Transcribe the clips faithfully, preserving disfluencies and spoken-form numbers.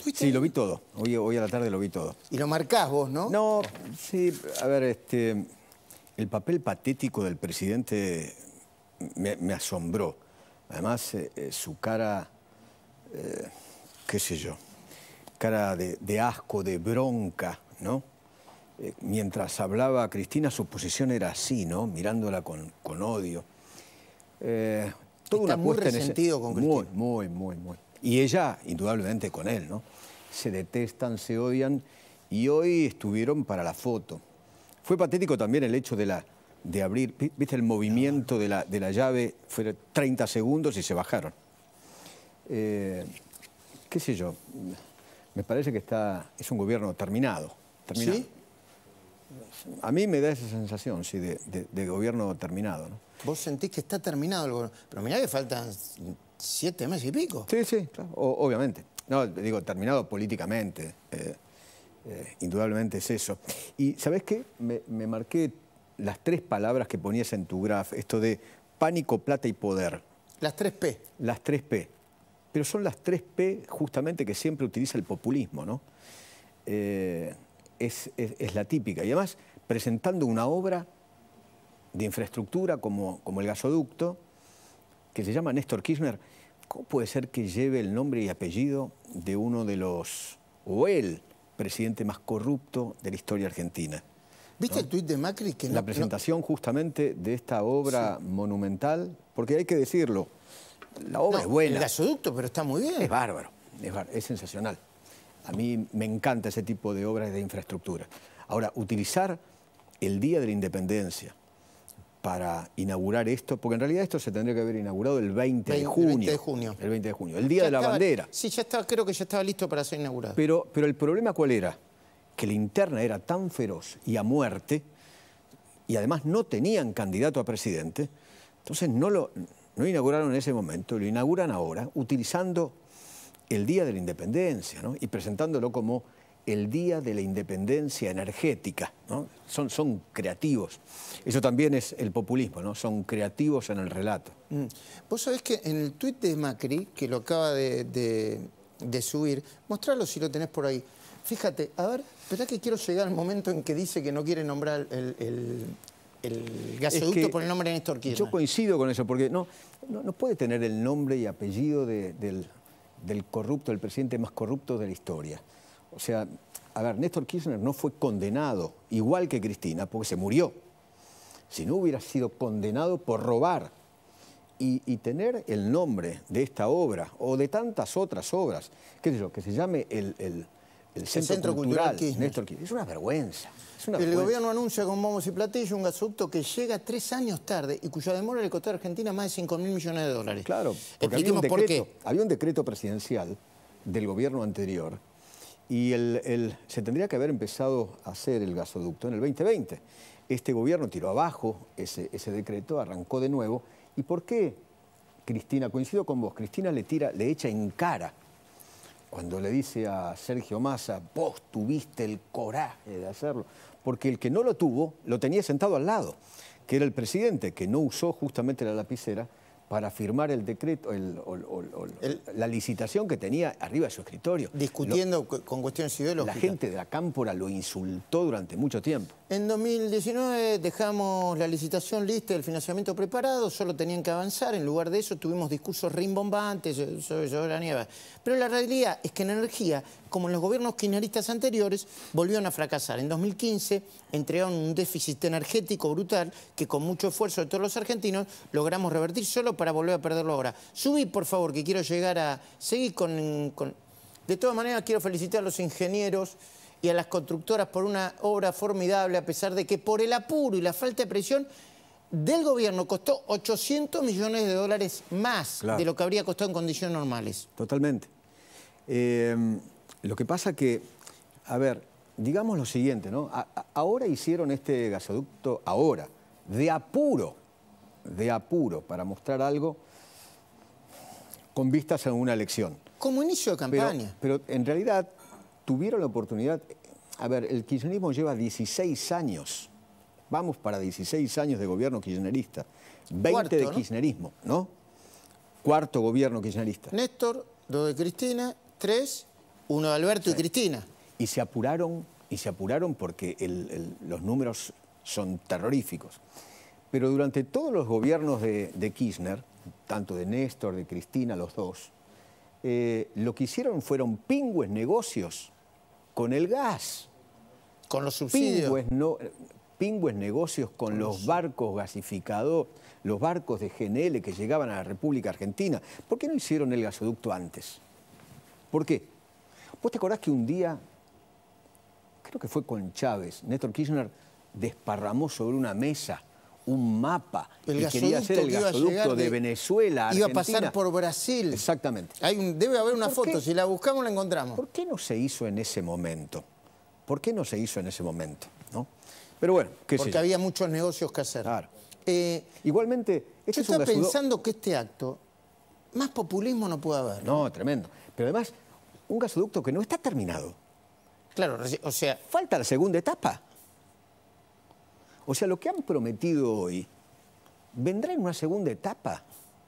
fuiste? Sí, lo vi todo. Hoy, hoy a la tarde lo vi todo. Y lo marcás vos, ¿no? No, sí, a ver, este, el papel patético del presidente me, me asombró. Además, eh, eh, su cara, eh, qué sé yo, cara de, de asco, de bronca, ¿no? Eh, mientras hablaba Cristina, su posición era así, ¿no? Mirándola con, con odio. Eh, toda Está una muy puesta en resentido ese... con Cristina. Muy, muy, muy, muy. Y ella, indudablemente, con él, ¿no? Se detestan, se odian, y hoy estuvieron para la foto. Fue patético también el hecho de, la, de abrir, ¿viste? El movimiento de la, de la llave, fue treinta segundos y se bajaron. Eh, qué sé yo, me parece que está, es un gobierno terminado. terminado. ¿Sí? A mí me da esa sensación, sí, de, de, de gobierno terminado, ¿no? Vos sentís que está terminado el gobierno. Pero mirá que faltan siete meses y pico. Sí, sí, claro, o, obviamente. No, digo, terminado políticamente. Eh, eh, indudablemente es eso. Y, ¿sabés qué? Me, me marqué las tres palabras que ponías en tu graph, esto de pánico, plata y poder. Las tres P. Las tres P. Pero son las tres P justamente que siempre utiliza el populismo, ¿no? Eh, es, es, es la típica. Y además, presentando una obra de infraestructura como, como el gasoducto, que se llama Néstor Kirchner. ¿Cómo puede ser que lleve el nombre y apellido de uno de los, o el presidente más corrupto de la historia argentina? ¿Viste ¿no? el tuit de Macri? Que no, la presentación no... justamente de esta obra sí. monumental, porque hay que decirlo, la obra no, es buena. El gasoducto, pero está muy bien. Es bárbaro, es, bárbaro, es sensacional. A mí me encanta ese tipo de obras de infraestructura. Ahora, utilizar el Día de la Independencia para inaugurar esto, porque en realidad esto se tendría que haber inaugurado el veinte de junio. El veinte de junio. El veinte de junio, el Día ya de la estaba, Bandera. Sí, ya estaba, creo que ya estaba listo para ser inaugurado. Pero, pero el problema ¿cuál era? Que la interna era tan feroz y a muerte, y además no tenían candidato a presidente, entonces no lo no inauguraron en ese momento, lo inauguran ahora, utilizando el Día de la Independencia, ¿no? Y presentándolo como el Día de la Independencia Energética, ¿no? Son, son creativos. Eso también es el populismo, ¿no? Son creativos en el relato. Mm. Vos sabés que en el tuit de Macri, que lo acaba de, de, de subir, mostralo si lo tenés por ahí. Fíjate, a ver, espera que quiero llegar al momento en que dice que no quiere nombrar el, el, el gasoducto es que por el nombre de Néstor Kirchner. Yo coincido con eso, porque no, no, no puede tener el nombre y apellido de, del, del corrupto, el presidente más corrupto de la historia. O sea, a ver, Néstor Kirchner no fue condenado, igual que Cristina, porque se murió. Si no hubiera sido condenado por robar y, y tener el nombre de esta obra o de tantas otras obras, qué sé yo, que se llame el, el, el, Centro, el Centro Cultural, Cultural Néstor Kirchner. Es una vergüenza. Es una el vergüenza. gobierno anuncia con bombos y platillos un gasoducto que llega tres años tarde y cuya demora le costó a Argentina más de cinco mil millones de dólares. Claro, porque había un, por decreto, qué. había un decreto presidencial del gobierno anterior y el, el, se tendría que haber empezado a hacer el gasoducto en el veinte veinte. Este gobierno tiró abajo ese, ese decreto, arrancó de nuevo. ¿Y por qué Cristina? Coincido con vos, Cristina le, tira, le echa en cara cuando le dice a Sergio Massa, vos tuviste el coraje de hacerlo, porque el que no lo tuvo, lo tenía sentado al lado, que era el presidente, que no usó justamente la lapicera para firmar el decreto, el, o, o, o, el, la licitación que tenía arriba de su escritorio. Discutiendo lo, con cuestiones ideológicas. La gente de la Cámpora lo insultó durante mucho tiempo. En dos mil diecinueve dejamos la licitación lista, el financiamiento preparado, solo tenían que avanzar. En lugar de eso tuvimos discursos rimbombantes sobre soberanía. Pero la realidad es que en energía, como en los gobiernos kirchneristas anteriores, volvieron a fracasar. En dos mil quince entregaron un déficit energético brutal que con mucho esfuerzo de todos los argentinos logramos revertir solo para volver a perderlo ahora. Subí, por favor, que quiero llegar a... Seguir con, con... De todas maneras, quiero felicitar a los ingenieros y a las constructoras por una obra formidable, a pesar de que por el apuro y la falta de presión del gobierno costó ochocientos millones de dólares más claro. de lo que habría costado en condiciones normales. Totalmente. Eh, lo que pasa que, a ver, digamos lo siguiente, ¿no? A, a, ahora hicieron este gasoducto, ahora, de apuro, de apuro, para mostrar algo con vistas a una elección. Como inicio de campaña. Pero, pero en realidad tuvieron la oportunidad. A ver, el kirchnerismo lleva dieciséis años. Vamos para dieciséis años de gobierno kirchnerista. veinte Cuarto, de kirchnerismo, ¿no? Cuarto gobierno kirchnerista. Néstor, dos de Cristina, tres Uno de Alberto Sí. y Cristina. Y se apuraron, y se apuraron porque el- el- los números son terroríficos. Pero durante todos los gobiernos de, de Kirchner, tanto de Néstor, de Cristina, los dos, eh, lo que hicieron fueron pingües negocios con el gas. Con los subsidios. Pingües, no, pingües negocios con los barcos gasificados, los barcos de G N L que llegaban a la República Argentina. ¿Por qué no hicieron el gasoducto antes? ¿Por qué? ¿Vos te acordás que un día, creo que fue con Chávez, Néstor Kirchner desparramó sobre una mesa un mapa El y quería hacer el que iba a gasoducto llegar de, de- Venezuela a Iba a Argentina? pasar por Brasil. Exactamente. Hay un, debe haber una ¿Por foto, qué? si la buscamos la encontramos. ¿Por qué no se hizo en ese momento? ¿Por qué no se hizo en ese momento? ¿No? Pero bueno, qué sé Porque yo. había muchos negocios que hacer. Claro. Eh, Igualmente, este yo es un estaba gasoducto... pensando que este acto, más populismo no puede haber. No, tremendo. Pero además, un gasoducto que no está terminado. Claro, reci- o sea, Falta la segunda etapa. O sea, lo que han prometido hoy vendrá en una segunda etapa.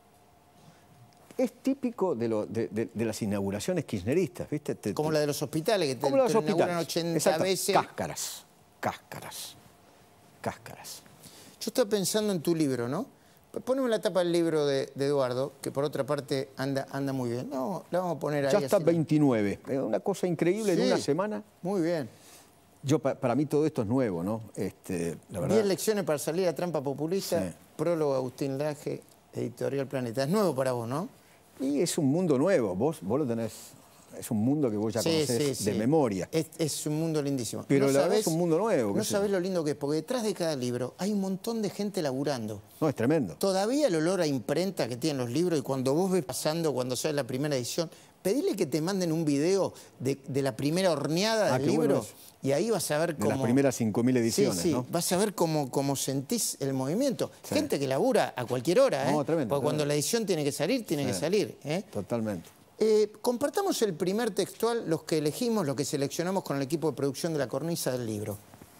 Es típico de, lo- de- de- de las inauguraciones kirchneristas, ¿viste? Te- como te- la de los hospitales, que te, como los te lo inauguran hospitales. ochenta Exacto. veces. Cáscaras, cáscaras, cáscaras. Yo estaba pensando en tu libro, ¿no? Poneme la tapa del libro de, de Eduardo, que por otra parte anda, anda muy bien. No, la vamos a poner ahí. Ya está así la- veintinueve. Es una cosa increíble Sí. en una semana. Muy bien. Yo, pa- para mí todo esto es nuevo, ¿no? Este, la verdad. Diez lecciones para salir a trampa populista. Sí. Prólogo Agustín Laje, Editorial Planeta. Es nuevo para vos, ¿no? Y es un mundo nuevo. Vos, vos lo tenés. Es un mundo que vos ya conocés de memoria. Es, es un mundo lindísimo. Pero No la verdad sabés- es un mundo nuevo, qué No sé sabés yo. lo lindo que es, porque detrás de cada libro hay un montón de gente laburando. No, es tremendo. Todavía el olor a imprenta que tienen los libros, y cuando vos ves pasando, cuando sale la primera edición, pedile que te manden un video de, de la primera horneada Ah, del qué bueno libro, eso. y ahí vas a ver De cómo... las primeras cinco mil Sí, ediciones, sí, ¿no? vas a ver cómo, cómo sentís el movimiento. Sí. Gente que labura a cualquier hora, ¿eh? No, tremendo, Porque cuando tremendo. la edición tiene que salir, tiene que Sí. salir, ¿eh? Totalmente. Eh, compartamos el primer textual, los que elegimos, los que seleccionamos con el equipo de producción de La Cornisa del libro.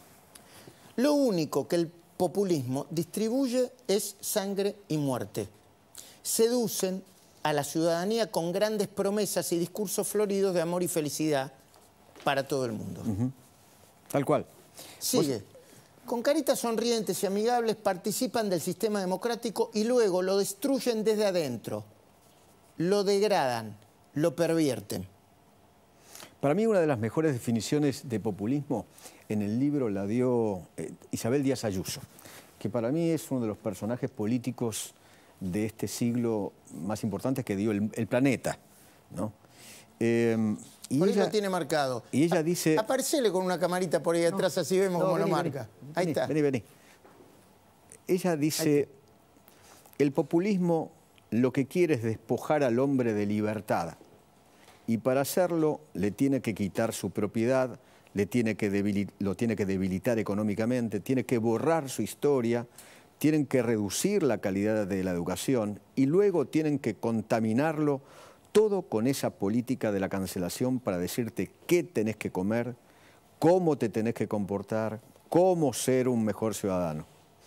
Lo único que el populismo distribuye es sangre y muerte. Seducen a la ciudadanía con grandes promesas y discursos floridos de amor y felicidad para todo el mundo. Tal cual. Sigue. Con caritas sonrientes y amigables participan del sistema democrático y luego lo destruyen desde adentro. Lo degradan, lo pervierten. Para mí una de las mejores definiciones de populismo en el libro la dio eh, Isabel Díaz Ayuso, que para mí es uno de los personajes políticos de este siglo más importantes que dio el, el planeta, ¿no? Eh, y Por ella, eso lo tiene marcado. y ella dice... Aparecele con una camarita por ahí atrás, así vemos No, cómo vení, lo vení, marca. vení, Ahí está. Vení, vení. Ella dice, el populismo lo que quiere es despojar al hombre de libertad. Y para hacerlo le tiene que quitar su propiedad, le tiene que debilit- lo tiene que debilitar económicamente, tiene que borrar su historia, tienen que reducir la calidad de la educación y luego tienen que contaminarlo todo con esa política de la cancelación para decirte qué tenés que comer, cómo te tenés que comportar, cómo ser un mejor ciudadano.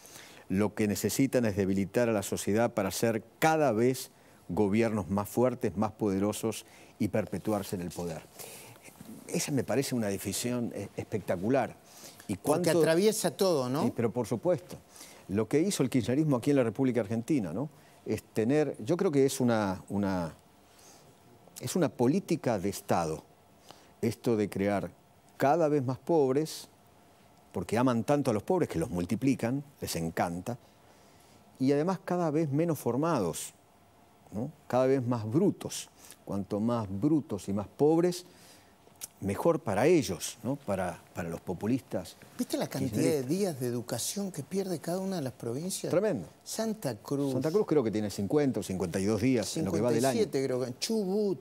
Lo que necesitan es debilitar a la sociedad para ser cada vez gobiernos más fuertes, más poderosos y perpetuarse en el poder. Esa me parece una definición eh, espectacular. ¿Y Porque cuánto- atraviesa todo, ¿no? Sí, pero por supuesto. Lo que hizo el kirchnerismo aquí en la República Argentina, ¿no? Es tener, yo creo que es una, una, es una política de Estado, esto de crear cada vez más pobres, porque aman tanto a los pobres que los multiplican, les encanta, y además cada vez menos formados, ¿no? Cada vez más brutos. Cuanto más brutos y más pobres, mejor para ellos, ¿no? Para, para los populistas. ¿Viste la cantidad de kirchneristas. días de educación que pierde cada una de las provincias? Tremendo. Santa Cruz. Santa Cruz creo que tiene cincuenta o cincuenta y dos días en lo que va del año. cincuenta y siete creo que. Chubut.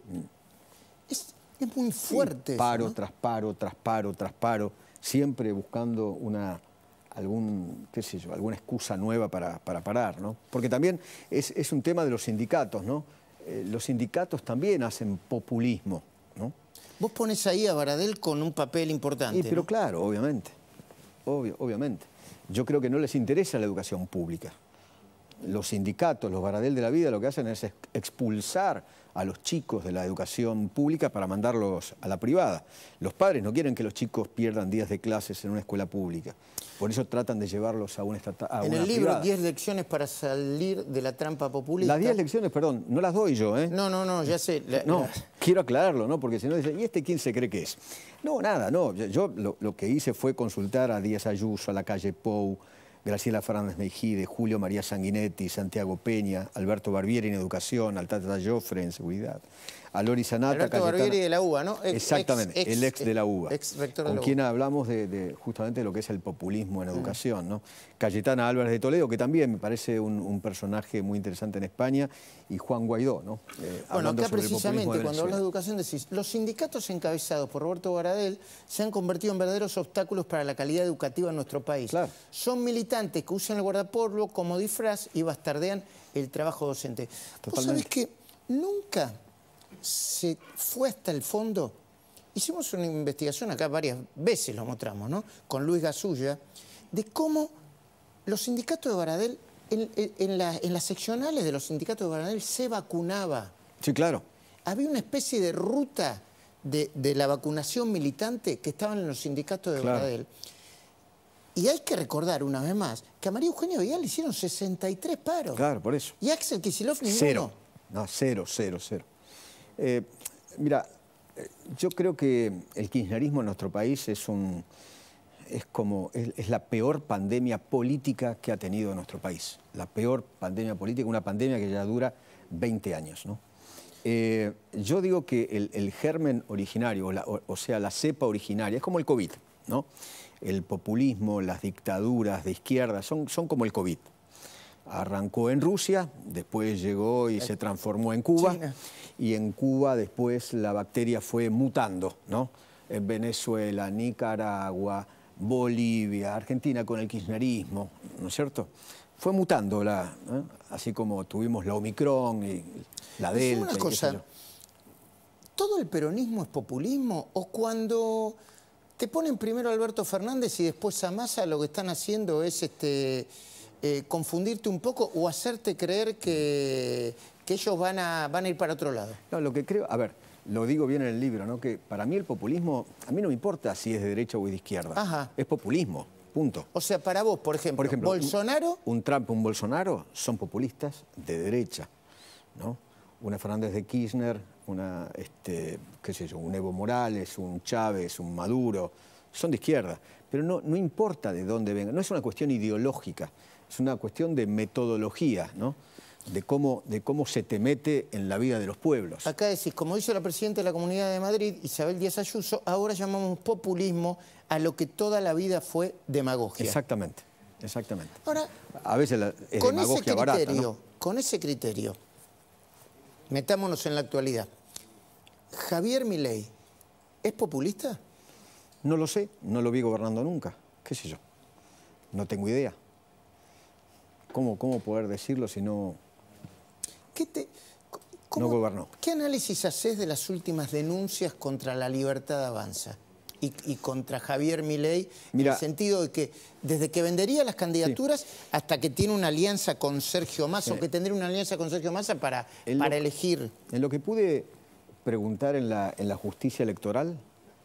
Es, es muy Sí, fuerte. eso, paro ¿no? tras paro, tras paro, tras paro, siempre buscando una, algún, qué sé yo, alguna excusa nueva para, para parar, ¿no? Porque también es, es un tema de los sindicatos, ¿no? Eh, los sindicatos también hacen populismo, ¿no? Vos pones ahí a Baradel con un papel importante. Y, pero ¿no? claro, obviamente, obvio, obviamente. Yo creo que no les interesa la educación pública. los sindicatos, los Baradel de la vida, lo que hacen es expulsar a los chicos de la educación pública para mandarlos a la privada. Los padres no quieren que los chicos pierdan días de clases en una escuela pública. Por eso tratan de llevarlos a una estatal. A en una el libro, privada. diez lecciones para salir de la trampa populista. Las diez lecciones, perdón, no las doy yo, ¿eh? No, no, no, ya sé. La, no, la... quiero aclararlo, ¿no? Porque si no dicen, ¿y este quién se cree que es? No, nada, no. Yo lo, lo que hice fue consultar a Díaz Ayuso, a la calle Pou, Graciela Fernández Mejide, Julio María Sanguinetti, Santiago Peña, Alberto Barbieri en Educación, al Tata Joffre en Seguridad, a Lori Sanata. Alberto Cayetana... Barbieri de la U B A, ¿no? Ex, Exactamente, ex, el ex de la U B A. Ex rector con de la quien U B A. hablamos de, de justamente de lo que es el populismo en educación, ¿no? Cayetana Álvarez de Toledo, que también me parece un, un personaje muy interesante en España, y Juan Guaidó, ¿no? Eh, bueno, acá precisamente, cuando hablas de educación decís, los sindicatos encabezados por Roberto Baradel se han convertido en verdaderos obstáculos para la calidad educativa en nuestro país. Claro. Son militantes que usan el guardapolvo como disfraz y bastardean el trabajo docente. Totalmente. ¿Vos sabés que nunca se fue hasta el fondo? Hicimos una investigación acá varias veces, lo mostramos, ¿no? Con Luis Gasulla, de cómo los sindicatos de Baradel, en, en, en, la, en las seccionales de los sindicatos de Baradel se vacunaba. Sí, claro. Había una especie de ruta de, de la vacunación militante que estaban en los sindicatos de claro. Baradel. Y hay que recordar una vez más que a María Eugenia Vidal le hicieron sesenta y tres paros. Claro, por eso. Y a Axel Kicillof ninguno. Cero. No, cero, cero, cero. Eh, mira, yo creo que el kirchnerismo en nuestro país es un... es como... Es, es la peor pandemia política que ha tenido nuestro país. La peor pandemia política, una pandemia que ya dura veinte años, ¿no? Eh, yo digo que el, el germen originario, o, la, o, o sea, la cepa originaria, es como el COVID, ¿no? El populismo, las dictaduras de izquierda, son, son como el COVID. Arrancó en Rusia, después llegó y se transformó en Cuba, China. Y en Cuba después la bacteria fue mutando, ¿no? En Venezuela, Nicaragua, Bolivia, Argentina con el kirchnerismo, ¿no es cierto? Fue mutando, la, ¿eh? Así como tuvimos la Omicron y la Delta. Una cosa, ¿todo el peronismo es populismo? ¿O cuando te ponen primero a Alberto Fernández y después a Massa, lo que están haciendo es este, eh, confundirte un poco o hacerte creer que, que ellos van a, van a ir para otro lado? No, lo que creo, a ver, lo digo bien en el libro, ¿no? Que para mí el populismo, a mí no me importa si es de derecha o de izquierda. Ajá. Es populismo, punto. O sea, para vos, por ejemplo, por ejemplo Bolsonaro... Un, un Trump, un Bolsonaro son populistas de derecha, ¿no? Una Fernández de Kirchner, una, este, qué sé yo, un Evo Morales, un Chávez, un Maduro, son de izquierda. Pero no, no importa de dónde vengan, no es una cuestión ideológica, es una cuestión de metodología, ¿no? De cómo, de cómo se te mete en la vida de los pueblos. Acá decís, como dice la presidenta de la Comunidad de Madrid, Isabel Díaz Ayuso, ahora llamamos populismo a lo que toda la vida fue demagogia. Exactamente, exactamente. Ahora, a veces la, es con demagogia ese criterio, barata, ¿no? Con ese criterio, metámonos en la actualidad. ¿Javier Milei es populista? No lo sé, no lo vi gobernando nunca, qué sé yo, no tengo idea. ¿Cómo, cómo poder decirlo si no, ¿Qué te, cómo, no gobernó? ¿Qué análisis haces de las últimas denuncias contra La Libertad Avanza y, y contra Javier Milei? Mira, en el sentido de que desde que vendería las candidaturas sí. hasta que tiene una alianza con Sergio Massa, sí. o que tendría una alianza con Sergio Massa para, para lo, elegir. En lo que pude preguntar en la, en la justicia electoral,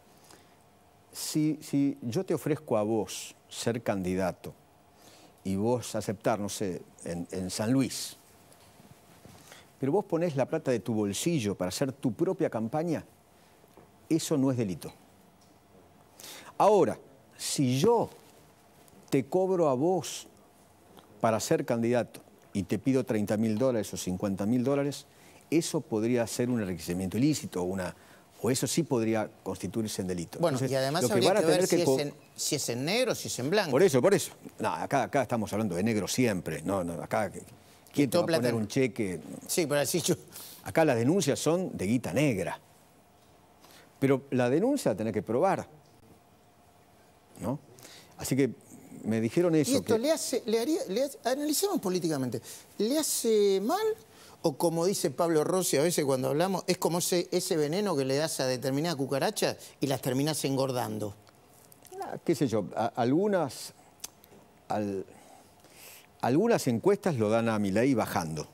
si, si yo te ofrezco a vos ser candidato y vos aceptar, no sé, en, en San Luis, pero vos ponés la plata de tu bolsillo para hacer tu propia campaña, eso no es delito. Ahora, si yo te cobro a vos para ser candidato y te pido treinta mil dólares o cincuenta mil dólares, eso podría ser un enriquecimiento ilícito, una, o eso sí podría constituirse en delito. Bueno, entonces, y además lo habría que, que ver si, que es en, si es en negro o si es en blanco. Por eso, por eso. No, acá, acá estamos hablando de negro siempre. No, no, acá, ¿quién te va a poner un cheque? Sí, pero así yo... Acá las denuncias son de guita negra. Pero la denuncia la tenés que probar, ¿no? Así que me dijeron eso. ¿Y esto que... le hace, le haría, le hace, analicemos políticamente, ¿le hace mal? O como dice Pablo Rossi a veces cuando hablamos, es como ese, ese veneno que le das a determinadas cucarachas y las terminas engordando. Ah, qué sé yo, a, algunas, al, algunas encuestas lo dan a Milei bajando.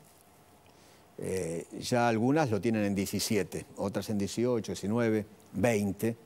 Eh, ya algunas lo tienen en diecisiete, otras en dieciocho, diecinueve, veinte.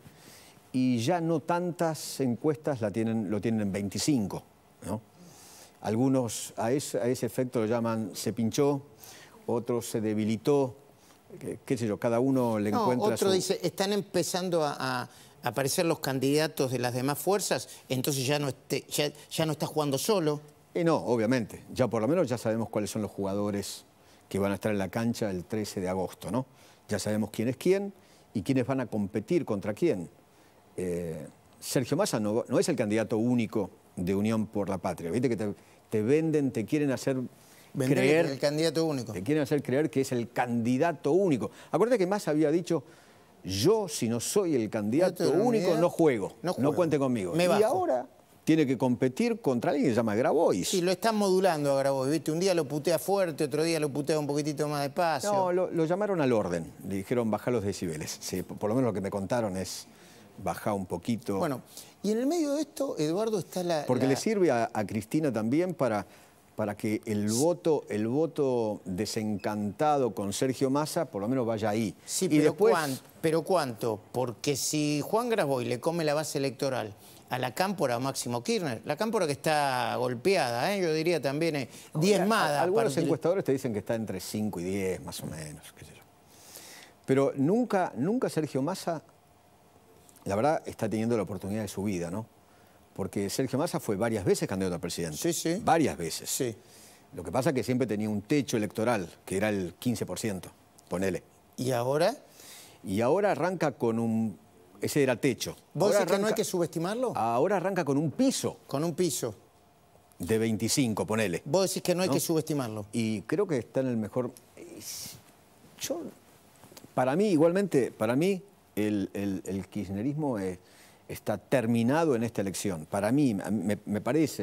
Y ya no tantas encuestas la tienen, lo tienen en veinticinco, ¿no? Algunos a ese, a ese efecto lo llaman se pinchó, otros se debilitó, qué, qué sé yo, cada uno le no, encuentra otro su... dice, están empezando a, a aparecer los candidatos de las demás fuerzas, entonces ya no, esté, ya, ya no está jugando solo. Y no, obviamente, ya por lo menos ya sabemos cuáles son los jugadores que van a estar en la cancha el trece de agosto, ¿no? Ya sabemos quién es quién y quiénes van a competir contra quién. Eh, Sergio Massa no, no es el candidato único de Unión por la Patria. Viste que te, te venden, te quieren hacer Vender creer... el candidato único. Te quieren hacer creer que es el candidato único. Acuérdate que Massa había dicho, yo si no soy el candidato único no juego, no juego, no cuente conmigo. Me y bajo. ahora tiene que competir contra alguien que se llama Grabois. Sí, lo están modulando a Grabois, ¿viste? Un día lo putea fuerte, otro día lo putea un poquitito más despacio. No, lo, lo llamaron al orden, le dijeron bajar los decibeles. Sí, por, por lo menos lo que me contaron es bajar un poquito. Bueno, y en el medio de esto, Eduardo, está la... Porque la... le sirve a, a Cristina también para, para que el voto, el voto desencantado con Sergio Massa por lo menos vaya ahí. Sí, y pero, después... ¿cuánto? ¿Pero cuánto? Porque si Juan Grabois le come la base electoral a la cámpora a Máximo Kirchner, la cámpora que está golpeada, ¿eh? Yo diría también eh, diezmada. Algunos partir... encuestadores te dicen que está entre cinco y diez, más o menos, qué sé yo. Pero nunca, nunca Sergio Massa, la verdad, está teniendo la oportunidad de su vida, ¿no? Porque Sergio Massa fue varias veces candidato a presidente. Sí, sí. Varias veces. Sí. Lo que pasa es que siempre tenía un techo electoral, que era el quince por ciento, ponele. ¿Y ahora? Y ahora arranca con un... Ese era techo. ¿Vos ahora decís que arranca, no hay que subestimarlo? Ahora arranca con un piso. Con un piso. De veinticinco, ponele. Vos decís que no hay ¿no? que subestimarlo. Y creo que está en el mejor... Yo, para mí, igualmente, para mí, el, el, el kirchnerismo es, está terminado en esta elección. Para mí, me, me parece,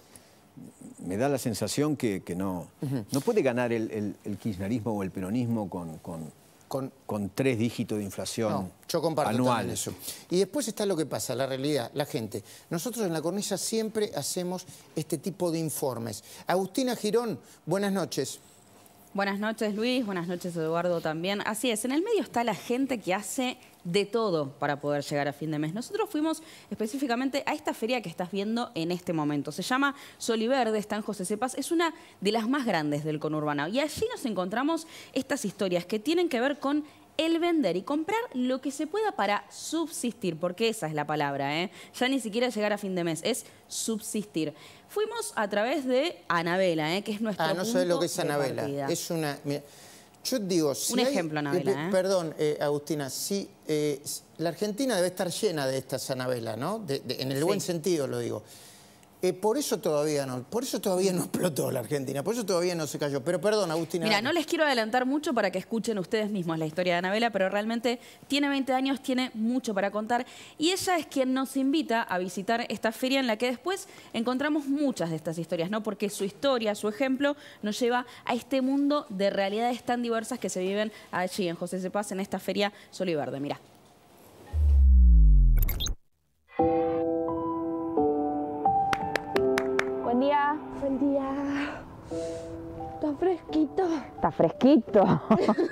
me da la sensación que, que no, uh-huh. no puede ganar el, el, el kirchnerismo o el peronismo con... con Con, con tres dígitos de inflación no, yo comparto anual. Eso. Y después está lo que pasa, la realidad, la gente. Nosotros en La Cornisa siempre hacemos este tipo de informes. Agustina Girón, buenas noches. Buenas noches, Luis. Buenas noches, Eduardo, también. Así es, en el medio está la gente que hace de todo para poder llegar a fin de mes. Nosotros fuimos específicamente a esta feria que estás viendo en este momento. Se llama Soliverde, está en José Cepaz. Es una de las más grandes del conurbano. Y allí nos encontramos estas historias que tienen que ver con el vender y comprar lo que se pueda para subsistir, porque esa es la palabra, ¿eh? Ya ni siquiera llegar a fin de mes, es subsistir. Fuimos a través de Anabela, ¿eh? Que es nuestro Ah, no punto sabes lo que es de Anabela. partida. Es una... Mira, yo digo... Si Un hay, ejemplo, Anabela, eh, ¿eh? Perdón, eh, Agustina, si, eh, la Argentina debe estar llena de estas Anabela, ¿no? De, de, en el sí. buen sentido lo digo. Eh, por eso todavía no, por eso todavía no explotó la Argentina, por eso todavía no se cayó. Pero perdón, Agustina. Mira, no les quiero adelantar mucho para que escuchen ustedes mismos la historia de Anabela, pero realmente tiene veinte años, tiene mucho para contar. Y ella es quien nos invita a visitar esta feria en la que después encontramos muchas de estas historias, ¿no? Porque su historia, su ejemplo, nos lleva a este mundo de realidades tan diversas que se viven allí en José Cepaz, en esta feria Soliverde. Mirá. Buen día. Buen día. Está fresquito. Está fresquito.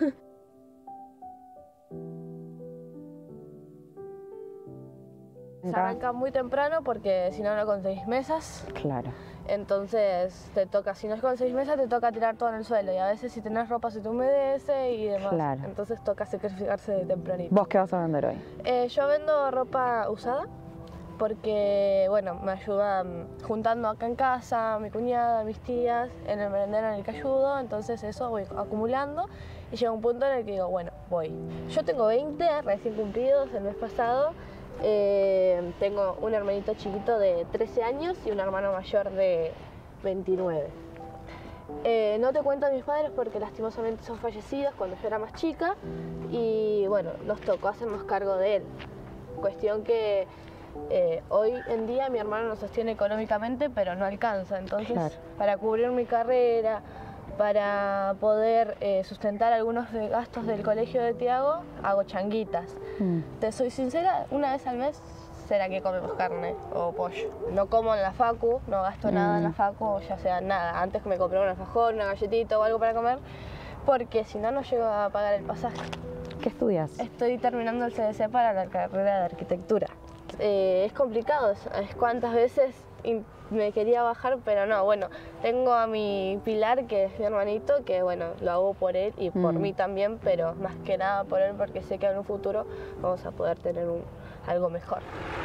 Se arranca muy temprano porque si no, no conseguís mesas. Claro. Entonces te toca, si no conseguís mesas, te toca tirar todo en el suelo. Y a veces si tenés ropa se te humedece y demás. Claro. Entonces toca sacrificarse de tempranito. ¿Vos qué vas a vender hoy? Eh, yo vendo ropa usada. Porque, bueno, me ayuda juntando acá en casa, mi cuñada, mis tías, en el merendero en el que ayudo, entonces eso voy acumulando y llega un punto en el que digo, bueno, voy. Yo tengo veinte recién cumplidos el mes pasado, eh, tengo un hermanito chiquito de trece años y un hermano mayor de veintinueve. Eh, no te cuento a mis padres porque lastimosamente son fallecidos cuando yo era más chica y, bueno, nos tocó hacernos cargo de él. Cuestión que... Eh, hoy en día mi hermano nos sostiene económicamente, pero no alcanza. Entonces, claro. Para cubrir mi carrera, para poder eh, sustentar algunos de gastos del colegio de Tiago, hago changuitas. Mm. Te soy sincera, una vez al mes ¿será que comemos carne o pollo? No como en la facu, no gasto nada en la facu, ya sea nada. Antes me compré un alfajor, una galletita o algo para comer, porque si no, no llego a pagar el pasaje. ¿Qué estudias? Estoy terminando el C D C para la carrera de arquitectura. Eh, es complicado, es cuántas veces me quería bajar, pero no, bueno, tengo a mi Pilar, que es mi hermanito, que bueno, lo hago por él y por mm. mí también, pero más que nada por él, porque sé que en un futuro vamos a poder tener un, algo mejor.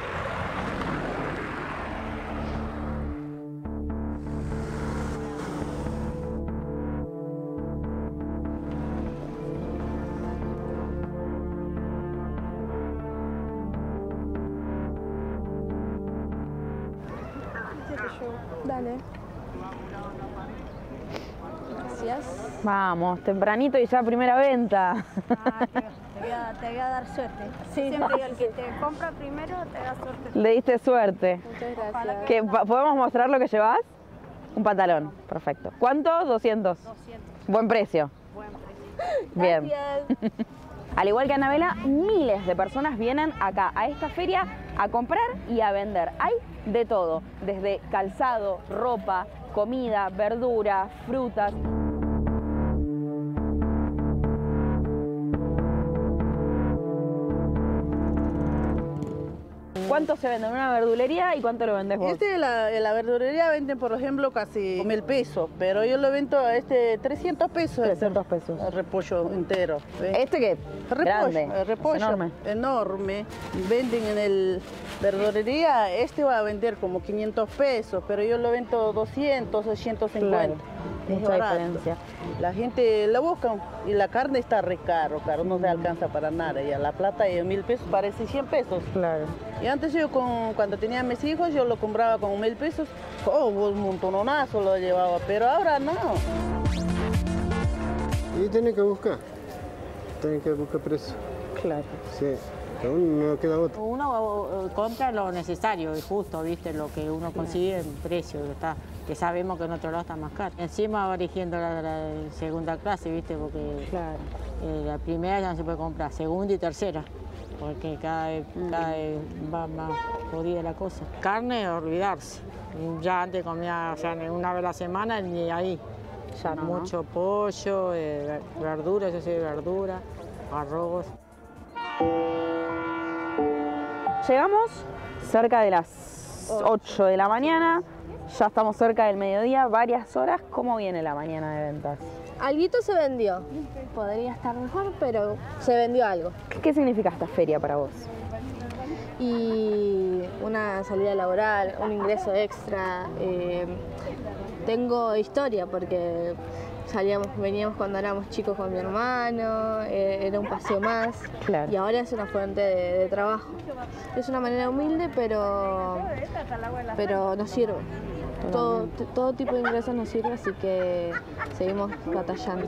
Dale. Gracias. Vamos, tempranito y ya primera venta. Ah, te, te, voy a, te voy a dar suerte. Sí, siempre el que te compra primero te da suerte. Le diste suerte. Muchas gracias. ¿Qué, ¿Podemos mostrar lo que llevas? Un pantalón, perfecto. ¿Cuánto? doscientos. doscientos. Buen precio. Buen precio. Bien. Gracias. Al igual que Anabela, miles de personas vienen acá a esta feria a comprar y a vender. Hay de todo, desde calzado, ropa, comida, verdura, frutas. ¿Cuánto se vende en una verdulería y cuánto lo vendes vos? Este, la, la verdulería venden, por ejemplo, casi mil pesos, pero yo lo vendo a este trescientos pesos. trescientos pesos. El repollo entero. ¿Ves? ¿Este qué? Repollo, Grande, el repollo, es enorme. enorme. Venden en el verdulería, este va a vender como quinientos pesos, pero yo lo vendo doscientos, ciento cincuenta. Claro. Es Mucha barato. diferencia. La gente la busca y la carne está re caro, caro, no se alcanza para nada. Y a la plata de mil pesos parece cien pesos. Claro. Y antes yo con, cuando tenía mis hijos yo lo compraba con mil pesos, oh, un montonazo lo llevaba, pero ahora no. Y tiene que buscar, tiene que buscar precio. Claro. Sí, aún no queda otro. Uno compra lo necesario y justo, viste, lo que uno consigue en precio, que, está, que sabemos que en otro lado está más caro. Encima va eligiendo la, la segunda clase, viste, porque Claro. eh, la primera ya no se puede comprar, segunda y tercera, porque cada vez, cada vez va más jodida la cosa. Carne, olvidarse. Ya antes comía, o sea, una vez a la semana, ni ahí. Ya no, Mucho pollo, eh, verdura, yo soy de verdura, arroz. Llegamos cerca de las ocho de la mañana, ya estamos cerca del mediodía, varias horas. ¿Cómo viene la mañana de ventas? Alguito se vendió. Podría estar mejor, pero se vendió algo. ¿Qué, qué significa esta feria para vos? Y una salida laboral, un ingreso extra. Eh, tengo historia porque salíamos, veníamos cuando éramos chicos con mi hermano, eh, era un paseo más. Claro. Y ahora es una fuente de, de trabajo. Es una manera humilde, pero, pero nos sirve. Todo, todo tipo de ingresos nos sirve, así que seguimos batallando.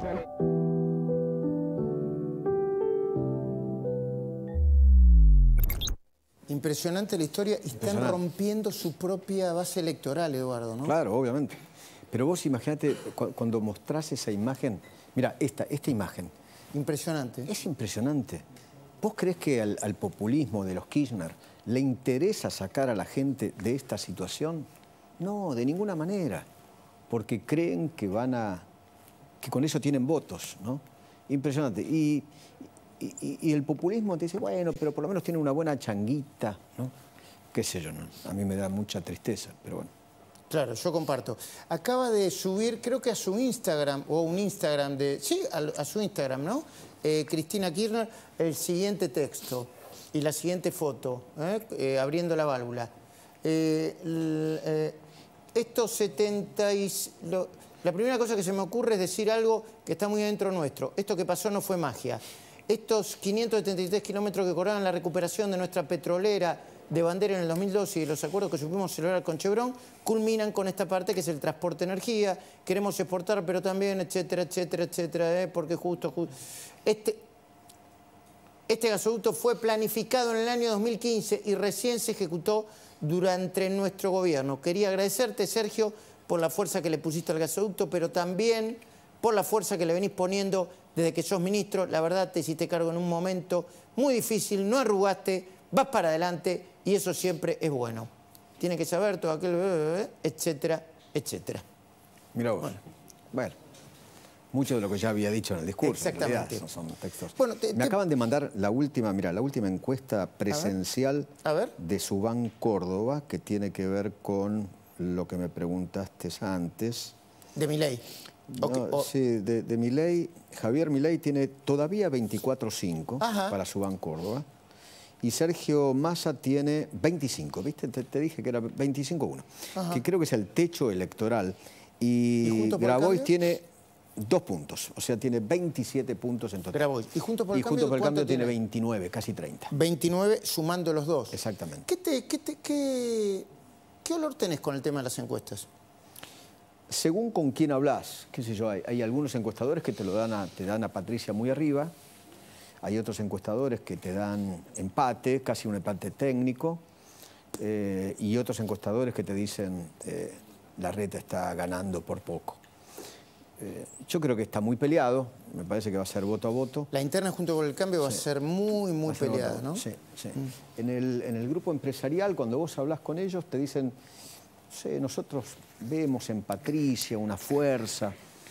Impresionante la historia. Están rompiendo su propia base electoral, Eduardo, ¿no? Claro, obviamente. Pero vos imagínate cu cuando mostrás esa imagen. Mira, esta, esta imagen. Impresionante. Es impresionante. ¿Vos crees que al, al populismo de los Kirchner le interesa sacar a la gente de esta situación? No, de ninguna manera. Porque creen que van a... que con eso tienen votos, ¿no? Impresionante. Y... Y, y el populismo te dice, bueno, pero por lo menos tiene una buena changuita, ¿no? Qué sé yo, ¿no? A mí me da mucha tristeza, pero bueno. Claro, yo comparto. Acaba de subir, creo que a su Instagram, o un Instagram de... Sí, a, a su Instagram, ¿no? Eh, Cristina Kirchner, el siguiente texto y la siguiente foto, ¿eh? Eh, abriendo la válvula. Eh, l, eh, estos setenta y... Lo, la primera cosa que se me ocurre es decir algo que está muy adentro nuestro. Esto que pasó no fue magia. Estos quinientos setenta y tres kilómetros que cobraban la recuperación de nuestra petrolera de Bandera en el dos mil doce y los acuerdos que supimos celebrar con Chevron culminan con esta parte que es el transporte de energía. Queremos exportar, pero también, etcétera, etcétera, etcétera, ¿eh? Porque justo... justo este, este gasoducto fue planificado en el año dos mil quince y recién se ejecutó durante nuestro gobierno. Quería agradecerte, Sergio, por la fuerza que le pusiste al gasoducto, pero también por la fuerza que le venís poniendo desde que sos ministro. La verdad, te hiciste cargo en un momento muy difícil, no arrugaste, vas para adelante y eso siempre es bueno. Tiene que saber todo aquel, etcétera, etcétera. Mirá vos. Bueno. bueno, mucho de lo que ya había dicho en el discurso. Exactamente. En realidad, son textos. Bueno, te, Me te... acaban de mandar la última, mira, la última encuesta presencial A ver. A ver. de Subán Córdoba, que tiene que ver con lo que me preguntaste antes. De Milei. No, okay. o... Sí, de, de Milei. Javier Milei tiene todavía veinticuatro cinco para Subán Córdoba. Y Sergio Massa tiene veinticinco, ¿viste? Te, te dije que era veinticinco uno, que creo que es el techo electoral. Y, ¿Y Grabois tiene dos puntos, o sea, tiene veintisiete puntos en total. Grabois. ¿Y Juntos por el y Cambio, Juntos por el Cambio tiene? tiene veintinueve, casi treinta. veintinueve sumando los dos. Exactamente. ¿Qué, te, qué, te, qué, qué olor tenés con el tema de las encuestas? Según con quién hablas, qué sé yo, hay, hay algunos encuestadores que te lo dan a, te dan a Patricia muy arriba. Hay otros encuestadores que te dan empate, casi un empate técnico, eh, y otros encuestadores que te dicen eh, la Reta está ganando por poco. Eh, yo creo que está muy peleado, me parece que va a ser voto a voto. La interna Junto por el Cambio va sí. a ser muy, muy peleada, ¿no? Sí, sí. Mm. En, el, en el grupo empresarial, cuando vos hablas con ellos, te dicen, no sé, nosotros vemos en Patricia una fuerza...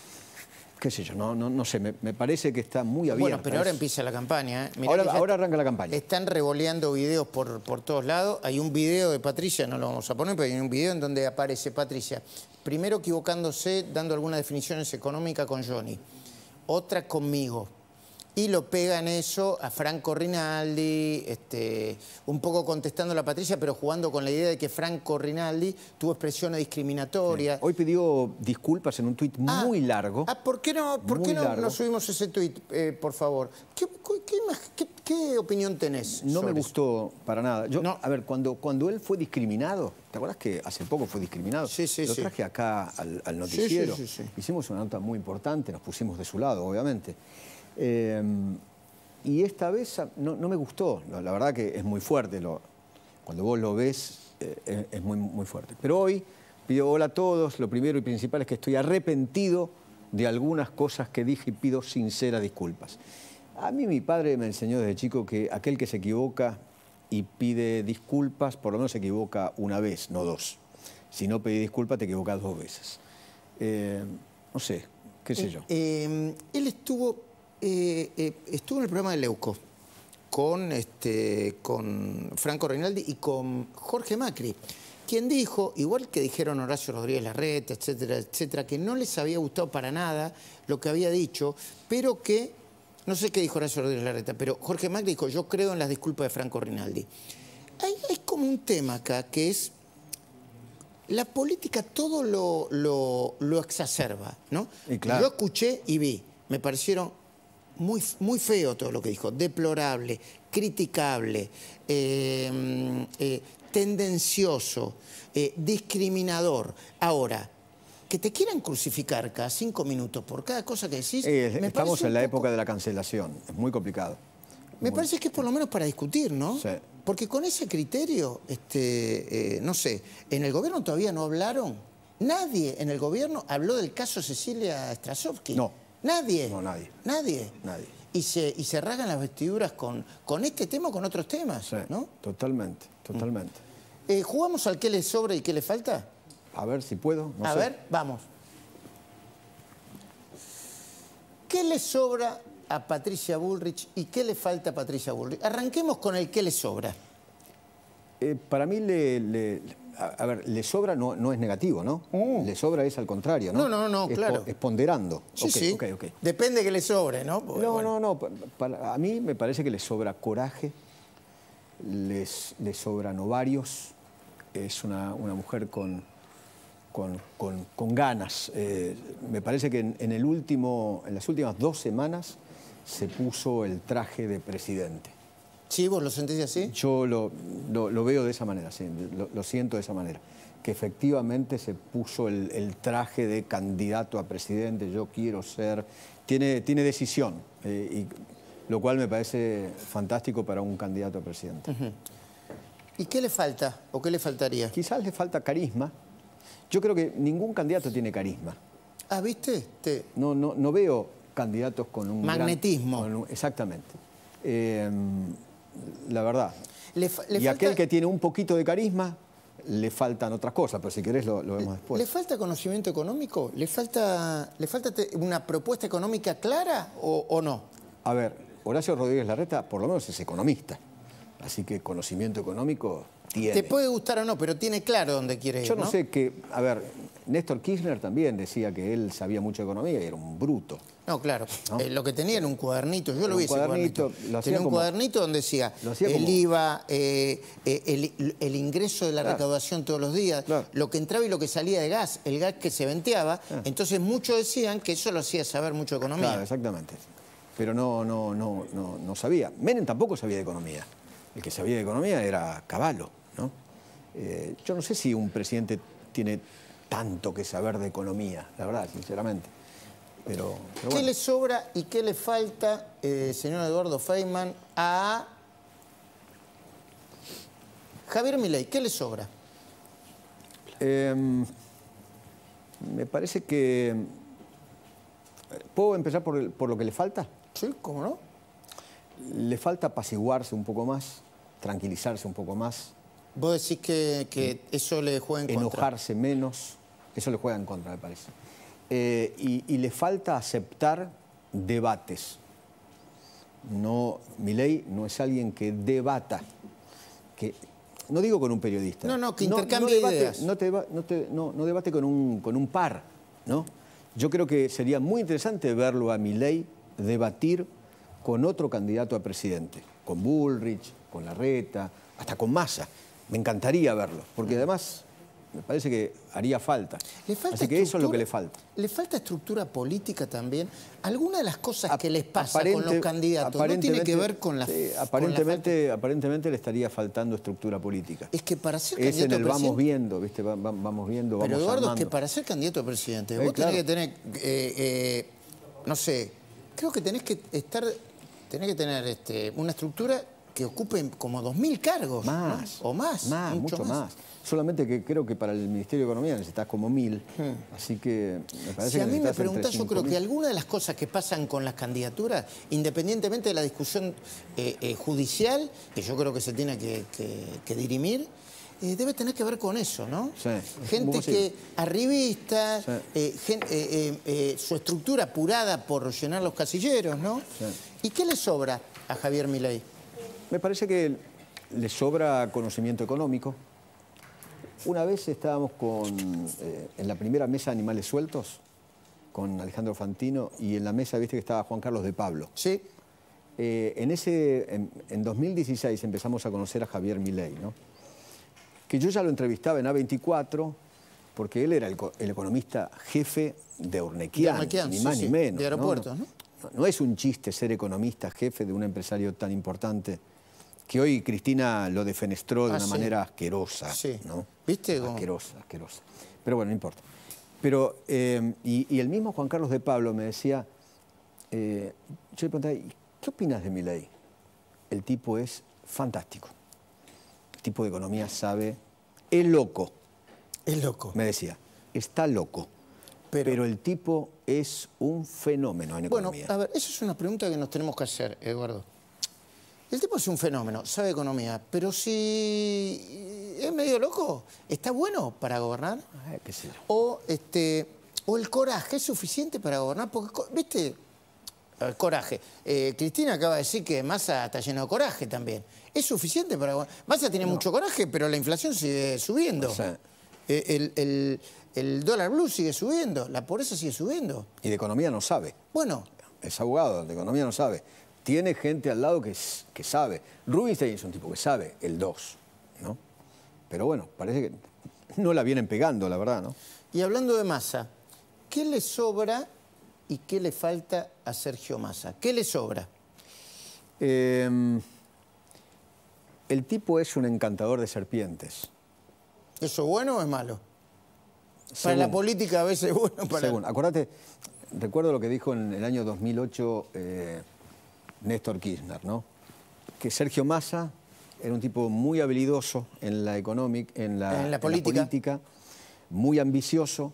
qué sé yo, no, no, no sé, me, me parece que está muy abierta. Bueno, pero ahora empieza la campaña. ¿eh? Ahora, ahora arranca la campaña. Están revoleando videos por, por todos lados. Hay un video de Patricia, no lo vamos a poner, pero hay un video en donde aparece Patricia, primero equivocándose, dando algunas definiciones económicas con Johnny, otra conmigo. Y lo pegan eso a Franco Rinaldi, este, un poco contestando a la Patricia, pero jugando con la idea de que Franco Rinaldi tuvo expresiones discriminatorias. Sí. Hoy pidió disculpas en un tuit ah, muy largo. Ah, ¿por qué no, por qué no, no subimos ese tuit, eh, por favor? ¿Qué, qué, qué, qué opinión tenés? No me eso? gustó para nada. Yo, no. A ver, cuando, cuando él fue discriminado, ¿te acuerdas que hace poco fue discriminado? Sí, sí, Lo sí. traje acá al, al noticiero. Sí, sí, sí, sí. Hicimos una nota muy importante, nos pusimos de su lado, obviamente. Eh, y esta vez no, no me gustó, la verdad que es muy fuerte, lo, cuando vos lo ves eh, es, es muy, muy fuerte. Pero hoy pido hola a todos, lo primero y principal es que estoy arrepentido de algunas cosas que dije y pido sinceras disculpas. A mí mi padre me enseñó desde chico que aquel que se equivoca y pide disculpas, por lo menos se equivoca una vez, no dos. Si no pedís disculpas, te equivocas dos veces. Eh, no sé, qué sé eh, yo. Eh, él estuvo... Eh, eh, estuvo en el programa de Leuco con, este, con Franco Rinaldi y con Jorge Macri, quien dijo, igual que dijeron Horacio Rodríguez Larreta, etcétera, etcétera, que no les había gustado para nada lo que había dicho, pero que, no sé qué dijo Horacio Rodríguez Larreta, pero Jorge Macri dijo, yo creo en las disculpas de Franco Rinaldi. Hay, hay como un tema acá que es, la política todo lo, lo, lo exacerba, ¿no? Y claro. Yo escuché y vi, me parecieron... Muy, muy feo todo lo que dijo, deplorable, criticable, eh, eh, tendencioso, eh, discriminador. Ahora, que te quieran crucificar cada cinco minutos por cada cosa que decís... Eh, me estamos en la poco... época de la cancelación, es muy complicado. Me muy... parece que es por lo menos para discutir, ¿no? Sí. Porque con ese criterio, este, eh, no sé, en el gobierno todavía no hablaron, nadie en el gobierno habló del caso Cecilia Strasovsky. No. Nadie. No, nadie. Nadie. Nadie. Y se, y se rasgan las vestiduras con, con este tema o con otros temas, sí, ¿no? Totalmente, totalmente. Eh, ¿Jugamos al qué le sobra y qué le falta? A ver si puedo. No a sé. ver, vamos. ¿Qué le sobra a Patricia Bullrich y qué le falta a Patricia Bullrich? Arranquemos con el qué le sobra. Eh, para mí le... le... A, a ver, le sobra no, no es negativo, ¿no? Mm. Le sobra es al contrario, ¿no? No, no, no, es claro. Po, es ponderando. Sí, okay, sí. Okay, okay. Depende que le sobre, ¿no? Porque, no, bueno. no, no. Para, a mí me parece que le sobra coraje, les, le sobran ovarios. Es una, una mujer con, con, con, con ganas. Eh, me parece que en, en, el último, en las últimas dos semanas se puso el traje de presidente. ¿Sí? ¿Vos lo sentís así? Yo lo, lo, lo veo de esa manera, sí, lo, lo siento de esa manera. Que efectivamente se puso el, el traje de candidato a presidente, yo quiero ser... Tiene, tiene decisión, eh, y, lo cual me parece fantástico para un candidato a presidente. Uh-huh. ¿Y qué le falta o qué le faltaría? Quizás le falta carisma. Yo creo que ningún candidato tiene carisma. Ah, ¿viste? Te... No, no, no veo candidatos con un... Magnetismo. Gran, con un, exactamente. Eh, la verdad. Le, le y falta, aquel que tiene un poquito de carisma, le faltan otras cosas, pero si querés lo, lo vemos después. ¿Le falta conocimiento económico? ¿Le falta, le falta una propuesta económica clara o, o no? A ver, Horacio Rodríguez Larreta por lo menos es economista, así que conocimiento económico tiene. Te puede gustar o no, pero tiene claro dónde quiere ir, Yo no, ¿no? sé qué, a ver, Néstor Kirchner también decía que él sabía mucho de economía y era un bruto. No, claro. ¿No? Eh, lo que tenía era un cuadernito. Yo Era lo vi un ese cuadernito, cuadernito. lo hacía Tenía un como- cuadernito donde decía lo hacía el como- I V A, eh, eh, el, el ingreso de la Claro. recaudación todos los días, Claro. lo que entraba y lo que salía de gas, el gas que se venteaba. Entonces muchos decían que eso lo hacía saber mucho de economía. Claro, exactamente. Pero no, no, no, no, no sabía. Menem tampoco sabía de economía. El que sabía de economía era Cavallo, ¿no? Eh, yo no sé si un presidente tiene tanto que saber de economía, la verdad, sinceramente. Pero, pero ¿Qué bueno. le sobra y qué le falta, eh, señor Eduardo Feynman, a Javier Milei? ¿Qué le sobra? Eh, me parece que... ¿Puedo empezar por, el- por lo que le falta? Sí, ¿cómo no? Le falta apaciguarse un poco más, tranquilizarse un poco más, Vos decís que, que eso le juega en contra. enojarse menos, eso le juega en contra, me parece. Eh, y, y le falta aceptar debates. No, Milei no es alguien que debata, que, no digo con un periodista. No, no, que intercambie debate, ideas. No, te, no, te- no- no debate con un, con un par, ¿no? Yo creo que sería muy interesante verlo a Milei debatir con otro candidato a presidente, con Bullrich, con Larreta, hasta con Massa. Me encantaría verlo, porque además me parece que haría falta. Le falta Así que eso es lo que le estructura- falta. ¿Le falta estructura política también? ¿Alguna de las cosas Ap- que les pasa con aparente- los candidatos no tiene que ver con la, sí, con la aparentemente, aparentemente le estaría faltando estructura política. Es que para ser Es en candidato a el vamos presidente... viendo, ¿viste? Va- va- vamos viendo, Pero vamos Eduardo, armando. es que para ser candidato a presidente, Eh, vos claro. tenés que tener, eh, eh, no sé, creo que tenés que estar, tenés que tener este, una estructura que ocupe como dos mil cargos. Más. ¿no? O más. Más, mucho, más. Solamente que creo que para el Ministerio de Economía necesitas como mil. Así que me parece Si que a mí me necesitas entre preguntás, yo cinco creo mil. que algunas de las cosas que pasan con las candidaturas, independientemente de la discusión eh, eh, judicial, que yo creo que se tiene que, que- que dirimir, eh, debe tener que ver con eso, ¿no? Sí. Gente Muy que, arribistas, Sí. eh, gen- eh, eh, eh, su estructura apurada por llenar los casilleros, ¿no? Sí. ¿Y qué le sobra a Javier Milei? Me parece que le sobra conocimiento económico. Una vez estábamos con, eh, en la primera mesa de Animales Sueltos con Alejandro Fantino y en la mesa, viste que estaba Juan Carlos de Pablo. Sí. Eh, en, ese, en, en dos mil dieciséis empezamos a conocer a Javier Milei, ¿no? Que yo ya lo entrevistaba en A veinticuatro porque él era el, co- el economista jefe de Urnequian, De Urnequian, ni sí, más sí, ni menos. de aeropuertos, ¿no? No, no es un chiste ser economista jefe de un empresario tan importante que hoy Cristina lo defenestró de Ah, una sí. manera asquerosa, Sí. ¿no? ¿Viste cómo? Asquerosa, asquerosa. Pero bueno, no importa. Pero, eh, y, y el mismo Juan Carlos de Pablo me decía, eh, yo le preguntaba, "¿Y ¿qué opinas de Milei?" El tipo es fantástico. El tipo de economía sabe, es loco, Es loco. me decía, está loco. Pero- Pero, el tipo es un fenómeno en Bueno, economía. a ver, esa es una pregunta que nos tenemos que hacer, Eduardo. El tipo es un fenómeno, sabe economía, pero si es medio loco, ¿está bueno para gobernar? Ah, qué sé yo. O, este, o el coraje es suficiente para gobernar, porque, co- viste, el coraje. Eh, Cristina acaba de decir que Massa está lleno de coraje también. ¿Es suficiente para gobernar? Massa tiene mucho coraje, pero la inflación sigue subiendo. O sea, Eh, el, el- el dólar blue sigue subiendo, la pobreza sigue subiendo. y de economía no sabe. Bueno, Es abogado, de economía no sabe. Tiene gente al lado que, s- que sabe. Rubinstein es un tipo que sabe, el dos, ¿no? Pero bueno, parece que no la vienen pegando, la verdad, ¿no? y hablando de Massa, ¿qué le sobra y qué le falta a Sergio Massa? ¿Qué le sobra? Eh, el tipo es un encantador de serpientes. ¿Eso es bueno o es malo? Para Según- la política a veces es bueno, para... Según, acordate, recuerdo lo que dijo en el año dos mil ocho eh, Néstor Kirchner, ¿no? Que Sergio Massa era un tipo muy habilidoso en la, economic, en la, En la política. política, muy ambicioso,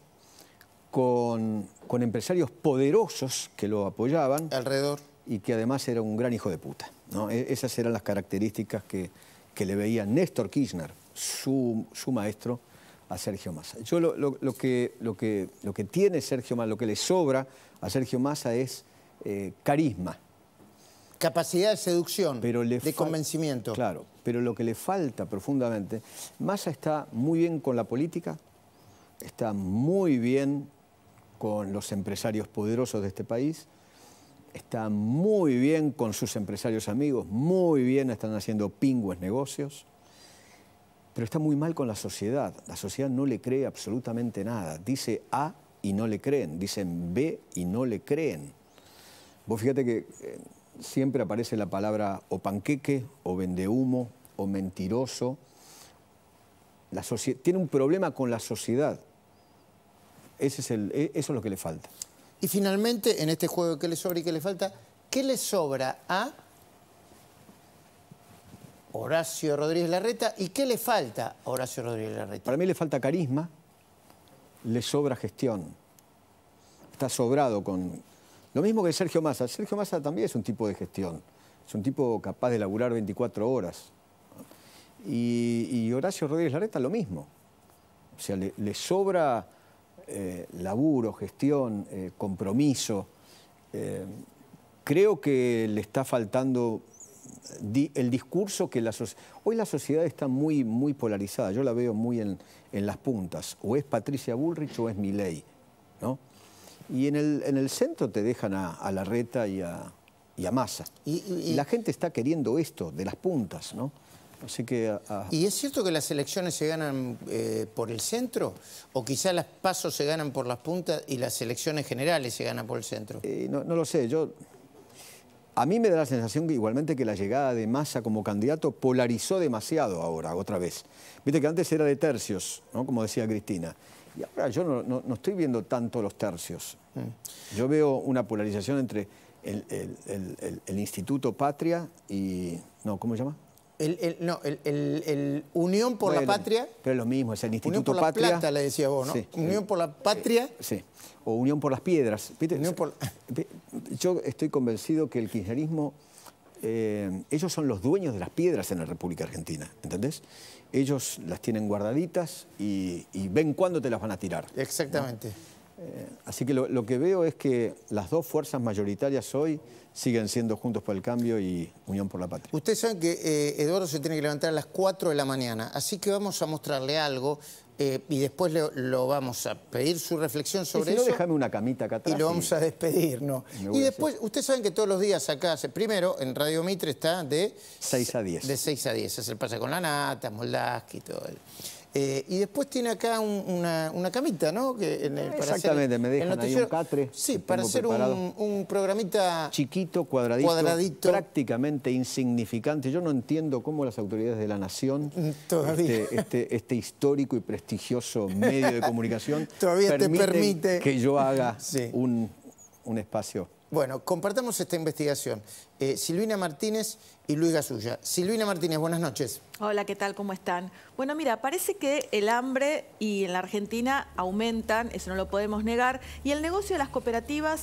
con, con empresarios poderosos que lo apoyaban Alrededor. y que además era un gran hijo de puta. ¿no? Esas eran las características que, que le veía Néstor Kirchner, su, su maestro, a Sergio Massa. Yo lo, lo, lo, que, lo, que, lo que tiene Sergio Massa, lo que le sobra a Sergio Massa es eh, carisma. Capacidad de seducción, pero le de convencimiento. Claro, pero lo que le falta profundamente, Massa está muy bien con la política, está muy bien con los empresarios poderosos de este país, está muy bien con sus empresarios amigos, muy bien, están haciendo pingües negocios, pero está muy mal con la sociedad. La sociedad no le cree absolutamente nada. Dice A y no le creen, dicen B y no le creen. Vos fíjate que eh, siempre aparece la palabra o panqueque, o vendehumo, o mentiroso. La tiene un problema con la sociedad. Ese es el, eso es lo que le falta. Y finalmente, en este juego, ¿qué le sobra y qué le falta? ¿Qué le sobra a Horacio Rodríguez Larreta y qué le falta a Horacio Rodríguez Larreta? Para mí le falta carisma, le sobra gestión. Está sobrado con... Lo mismo que Sergio Massa. Sergio Massa también es un tipo de gestión. Es un tipo capaz de laburar veinticuatro horas. Y, y Horacio Rodríguez Larreta lo mismo. O sea, le, le sobra eh, laburo, gestión, eh, compromiso. Eh, creo que le está faltando di, el discurso que la sociedad... Hoy la sociedad está muy, muy polarizada. Yo la veo muy en, en las puntas. O es Patricia Bullrich o es Milei, ¿no? Y en el, en el centro te dejan a, a Larreta y a, y a Massa. Y, y, y la gente está queriendo esto, de las puntas, ¿no? Así que a, a... ¿Y es cierto que las elecciones se ganan eh, por el centro? ¿O quizá las pasos se ganan por las puntas y las elecciones generales se ganan por el centro? Eh, no, no lo sé, yo... A mí me da la sensación que igualmente que la llegada de Massa como candidato polarizó demasiado ahora, otra vez. Viste que antes era de tercios, ¿no? Como decía Cristina. Y ahora yo no, no, no estoy viendo tanto los tercios. Mm. Yo veo una polarización entre el, el, el, el, el Instituto Patria y... No, ¿cómo se llama? El, el, no, el, el, el Unión por bueno, la Patria. Pero es lo mismo, es el Instituto Unión por Patria. la Plata, le decía vos, ¿no? Sí, Unión eh, por la Patria. Eh, sí, o Unión por las Piedras. ¿Viste? Unión por... Yo estoy convencido que el kirchnerismo, eh, ellos son los dueños de las piedras en la República Argentina, ¿entendés? Ellos las tienen guardaditas y, y ven cuándo te las van a tirar. Exactamente. ¿No? Eh, así que lo, lo que veo es que las dos fuerzas mayoritarias hoy siguen siendo Juntos por el Cambio y Unión por la Patria. Ustedes saben que eh, Eduardo se tiene que levantar a las cuatro de la mañana, así que vamos a mostrarle algo eh, y después le, lo vamos a pedir su reflexión sobre y si no, eso. déjame una camita acá atrás. Y lo vamos a despedir, ¿no? Y después, ustedes saben que todos los días acá, primero en Radio Mitre está de... seis a diez. De seis a diez, es el Pasa con la Nata, Moldaski y todo. Eh, y después tiene acá un, una, una camita, ¿no? Que en el, para Exactamente, hacer, me dejan ahí un catre. Sí, para hacer un, un programita... Chiquito, cuadradito, cuadradito, prácticamente insignificante. Yo no entiendo cómo las autoridades de la nación, todavía. Este, este, este histórico y prestigioso medio de comunicación, todavía permiten te permite que yo haga sí. un, un espacio. Bueno, compartamos esta investigación. Eh, Silvina Martínez y Luis Gasulla. Silvina Martínez, buenas noches. Hola, ¿qué tal? ¿Cómo están? Bueno, mira, parece que el hambre y en la Argentina aumentan, eso no lo podemos negar, y el negocio de las cooperativas